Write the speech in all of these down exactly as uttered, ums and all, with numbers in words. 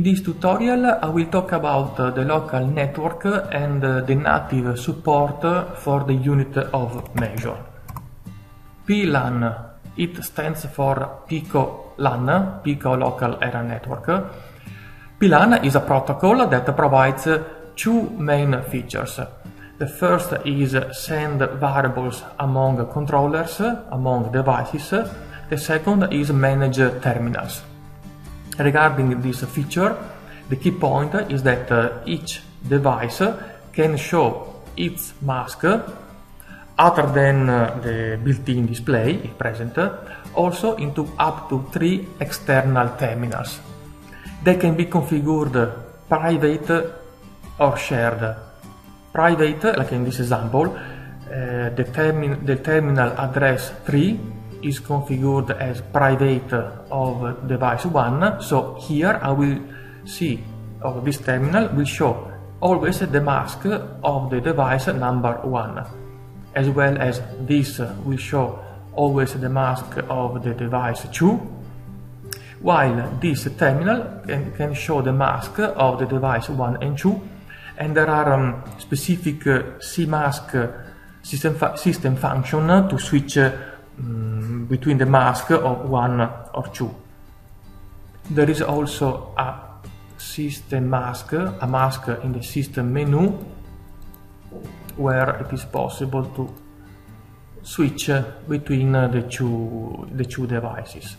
In this tutorial I will talk about uh, the local network and uh, the native support for the unit of measure. P LAN, it stands for Pico LAN, Pico Local Area Network. P LAN is a protocol that provides two main features. The first is send variables among controllers, among devices. The second is manage terminals. Regarding this feature, the key point is that uh, each device can show its mask other than uh, the built-in display if present, also into up to three external terminals. They can be configured private or shared. Private, like in this example, uh, the, termi the terminal address three is configured as private of device one, so here I will see, or this terminal will show always the mask of the device number one, as well as this will show always the mask of the device two, while this terminal can, can show the mask of the device one and two, and there are um, specific uh, C mask uh, system, fu system function to switch uh, um, between the mask of one or two. There is also a system mask, a mask in the system menu, where it is possible to switch uh, between uh, the two the two devices.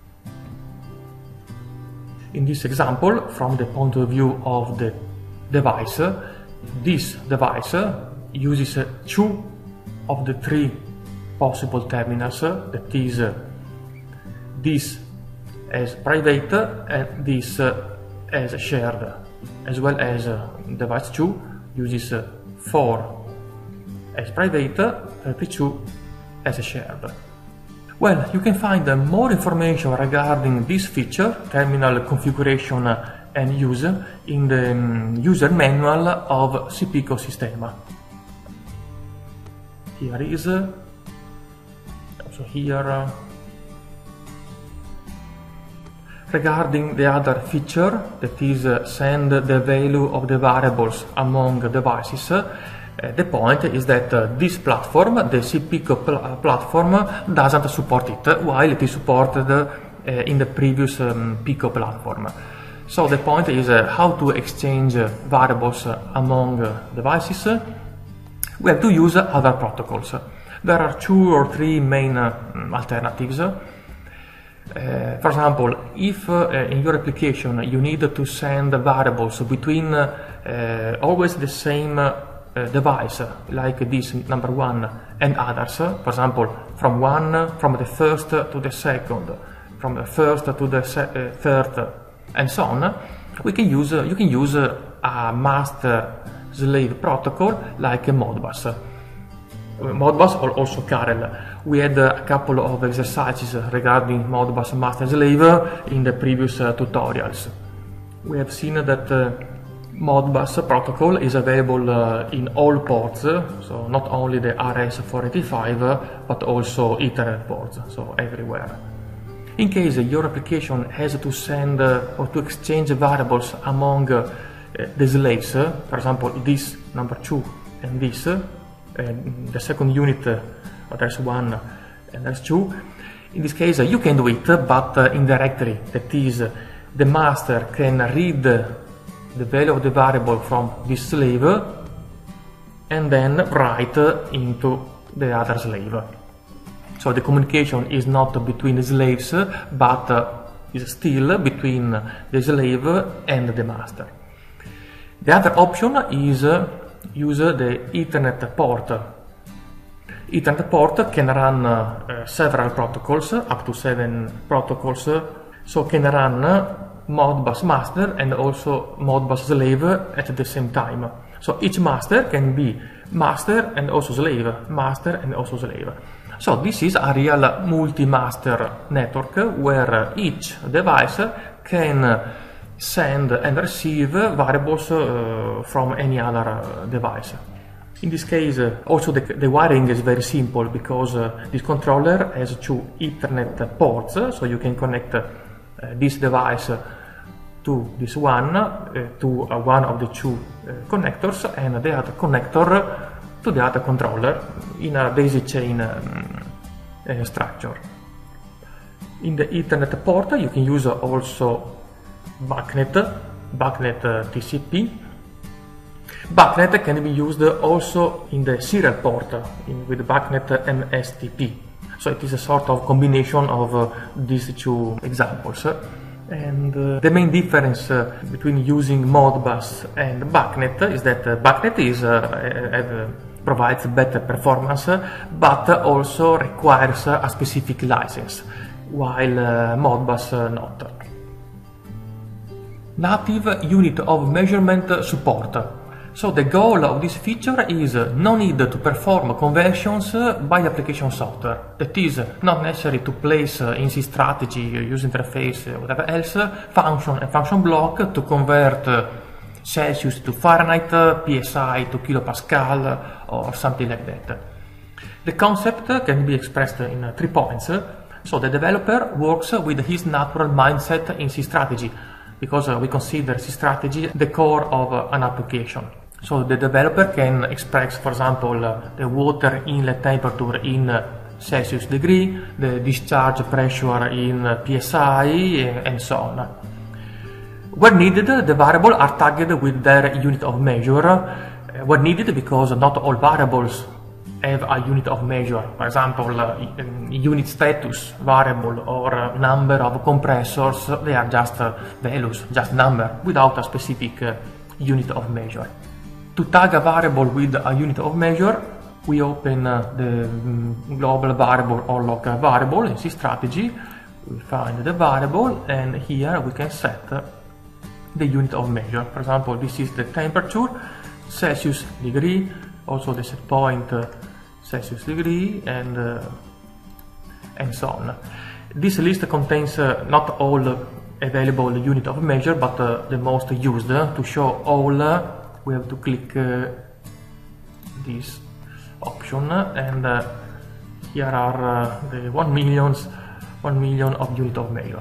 In this example, from the point of view of the device, this device uses two of the three possible terminals, that is this as private and this as shared, as well as device two uses four as private, thirty-two as shared. Well, you can find more information regarding this feature, terminal configuration and use, in the um, user manual of CPICO Sistema. Here is, uh, also here. Uh, regarding the other feature, that is uh, send the value of the variables among devices, uh, the point is that uh, this platform, the CPICO pl platform, doesn't support it, while it is supported uh, in the previous um, Pico platform. So the point is uh, how to exchange uh, variables uh, among uh, devices. We have to use uh, other protocols. There are two or three main uh, alternatives. Uh, for example, if uh, in your application you need to send variables between uh, always the same uh, device, like this number one and others, for example, from one, from the first to the second, from the first to the se uh, third, and so on, we can use, uh, you can use uh, a master-slave protocol like Modbus. Uh, Modbus or also Carel. We had uh, a couple of exercises regarding Modbus master-slave in the previous uh, tutorials. We have seen that uh, Modbus protocol is available uh, in all ports, uh, so not only the R S four eighty-five, uh, but also Ethernet ports, so everywhere. In case your application has to send uh, or to exchange variables among uh, the slaves, uh, for example, this number two and this, uh, and the second unit, uh, there's one and there's two. In this case, uh, you can do it, uh, but uh, indirectly. That is, uh, the master can read uh, the value of the variable from this slave uh, and then write uh, into the other slave. So the communication is not between the slaves, but uh, is still between the slave and the master. The other option is uh, use the Ethernet port. Ethernet port can run uh, uh, several protocols, up to seven protocols, uh, so can run uh, Modbus master and also Modbus slave at the same time. So each master can be master and also slave, master and also slave. So this is a real multi-master network where each device can send and receive variables uh, from any other device. In this case, uh, also the, the wiring is very simple, because uh, this controller has two Ethernet ports, so you can connect uh, this device to this one, uh, to uh, one of the two uh, connectors, and the other connector to the other controller in a daisy chain um, uh, structure. In the Ethernet port you can use also BACnet, BACnet uh, T C P. BACnet can be used also in the serial port in, with BACnet M S T P. So it is a sort of combination of uh, these two examples. And uh, the main difference uh, between using Modbus and BACnet is that uh, BACnet is, uh, uh, provides better performance, but also requires a specific license, while uh, Modbus uh, not. Native unit of measurement support. So the goal of this feature is no need to perform conversions by application software. That is, not necessary to place in SysStrategy, user interface, whatever else, function and function block to convert Celsius to Fahrenheit, P S I to kilopascal, or something like that. The concept can be expressed in three points. So the developer works with his natural mindset in SysStrategy, because we consider SysStrategy the core of an application. So the developer can express, for example, the water inlet temperature in Celsius degree, the discharge pressure in P S I, and so on. Where needed, the variables are tagged with their unit of measure. Where needed, because not all variables have a unit of measure. For example, uh, unit status variable or uh, number of compressors, they are just uh, values, just number, without a specific uh, unit of measure. To tag a variable with a unit of measure, we open uh, the um, global variable or local variable in SysStrategy. We find the variable, and here we can set uh, the unit of measure. For example, this is the temperature, Celsius degree, also the set point uh, Celsius degree, and uh, and so on. This list contains uh, not all uh, available unit of measure, but uh, the most used. To show all, uh, we have to click uh, this option, and uh, here are uh, the one millions, one million of unit of measure.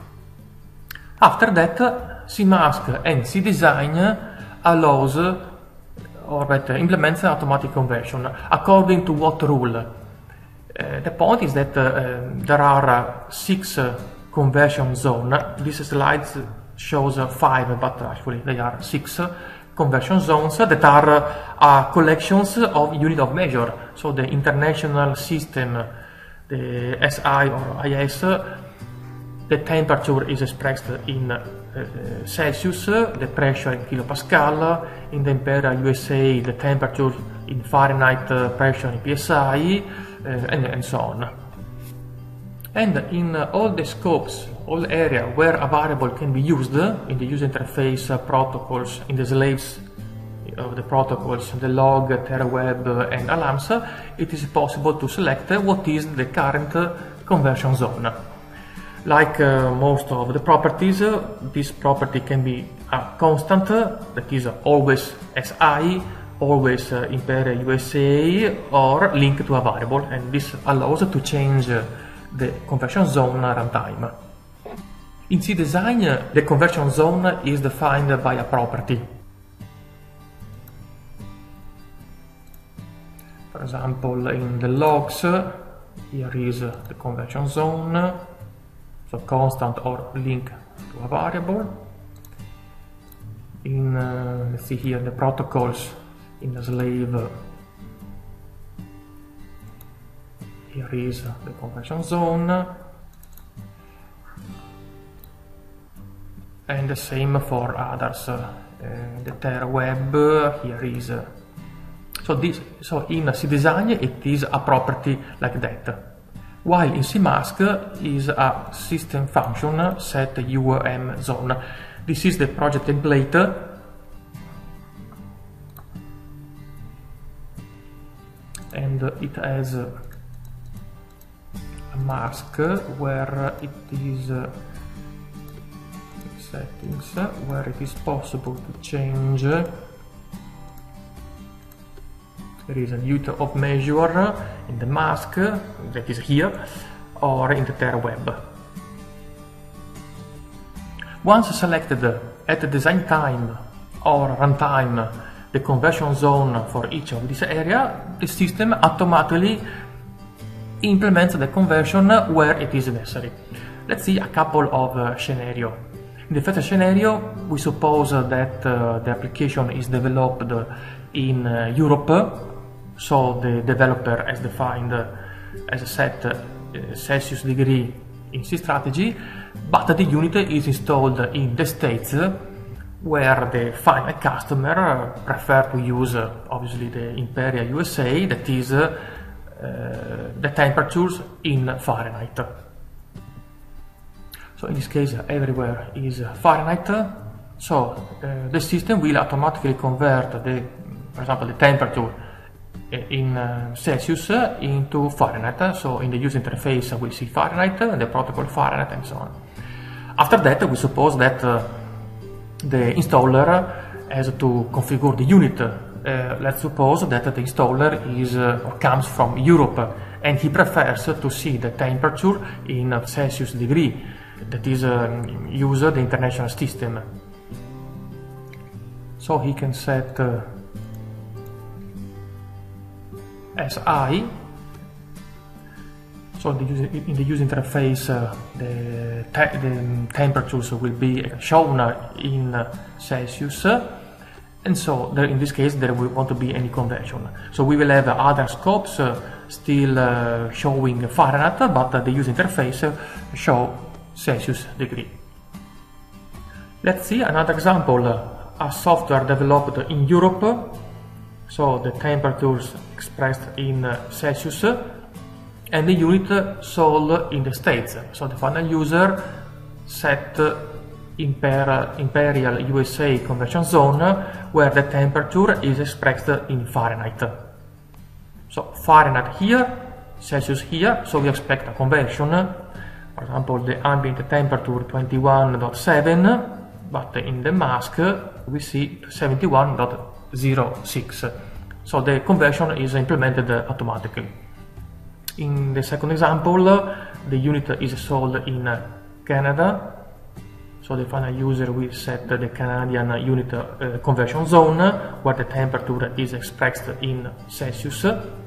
After that, uh, CMask and CDesign allows uh, or better, implements automatic conversion. According to what rule? Uh, the point is that uh, there are uh, six uh, conversion zones. This slide shows uh, five, but actually they are six uh, conversion zones that are uh, uh, collections of unit of measure. So the international system, the S I or I S, the temperature is expressed in uh, Celsius, the pressure in kilopascal, in the Imperial U S A the temperature in Fahrenheit, uh, pressure in P S I, uh, and, and so on. And in uh, all the scopes, all area where a variable can be used, in the user interface uh, protocols, in the slaves of the protocols, the log, TeraWeb, uh, and alarms, it is possible to select uh, what is the current uh, conversion zone. Like uh, most of the properties, uh, this property can be a constant, uh, that is uh, always S I, always uh, Imperial U S A, or linked to a variable, and this allows to change uh, the conversion zone runtime. In CDesign, uh, the conversion zone is defined by a property. For example, in the logs, uh, here is uh, the conversion zone. So constant or link to a variable. In uh, let's see here the protocols, in the slave, uh, here is uh, the conversion zone, and the same for others. Uh, uh, the TeraWeb, uh, here is. Uh, so this so in CDesign it is a property like that. While in CMask is a system function set U M zone. This is the project template. And it has a mask where it is settings, where it is possible to change. There is a unit of measure in the mask, that is here, or in the TeraWeb. Once selected at the design time or runtime the conversion zone for each of this area, the system automatically implements the conversion where it is necessary. Let's see a couple of uh, scenarios. In the first scenario, we suppose uh, that uh, the application is developed uh, in uh, Europe, so the developer has defined uh, as a set uh, Celsius degree in C strategy, but the unit is installed in the States, uh, where the final customer uh, prefer to use uh, obviously the Imperial U S A, that is uh, uh, the temperatures in Fahrenheit. So in this case, uh, everywhere is uh, Fahrenheit. So uh, the system will automatically convert the, for example, the temperature in uh, Celsius uh, into Fahrenheit. So in the user interface, uh, we see Fahrenheit, the protocol Fahrenheit, and so on. After that, we suppose that uh, the installer has to configure the unit. Uh, let's suppose that the installer is uh, or comes from Europe, and he prefers to see the temperature in uh, Celsius degree, that is uh, use the international system. So he can set uh, S I. So the user, in the user interface, uh, the, te the temperatures will be shown in Celsius, and so there, in this case there will want to be any conversion. So we will have other scopes uh, still uh, showing Fahrenheit, but uh, the user interface uh, show Celsius degree. Let's see another example, uh, a software developed in Europe, so the temperatures expressed in uh, Celsius, and the unit sold in the States. So the final user set Imperial, Imperial U S A conversion zone, where the temperature is expressed in Fahrenheit. So Fahrenheit here, Celsius here, so we expect a conversion. For example, the ambient temperature twenty-one point seven, but in the mask we see seventy-one point zero six. So the conversion is implemented automatically. In the second example, the unit is sold in Canada, so the final user will set the Canadian unit uh, conversion zone, where the temperature is expressed in Celsius.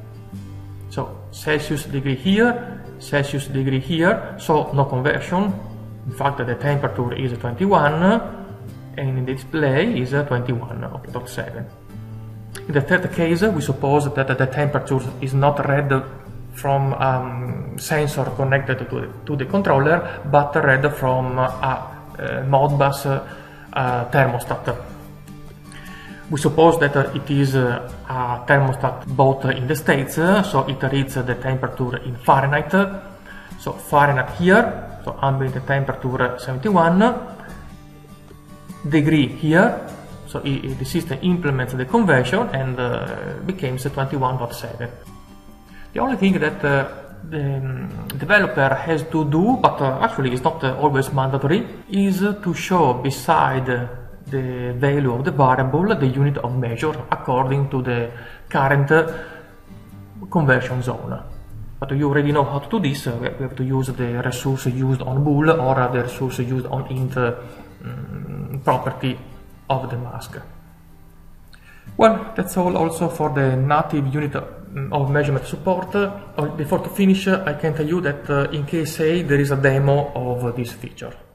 So Celsius degree here, Celsius degree here, so no conversion. In fact, the temperature is twenty-one, and in the display is twenty-one point seven. In the third case, we suppose that the temperature is not read from a um, sensor connected to the, to the controller, but read from a, a Modbus uh, thermostat. We suppose that uh, it is uh, a thermostat bought in the States, uh, so it reads uh, the temperature in Fahrenheit. So Fahrenheit here, so ambient temperature seventy-one, degree here, so it, the system implements the conversion and uh, becomes twenty-one point seven. The only thing that uh, the um, developer has to do, but uh, actually is not uh, always mandatory, is uh, to show beside uh, the value of the variable the unit of measure according to the current uh, conversion zone. But you already know how to do this. Uh, we have to use the resource used on bool or uh, the resource used on int uh, um, property of the mask. Well, that's all also for the native unit of measurement support. Uh, before to finish, uh, I can tell you that uh, in K S A there is a demo of uh, this feature.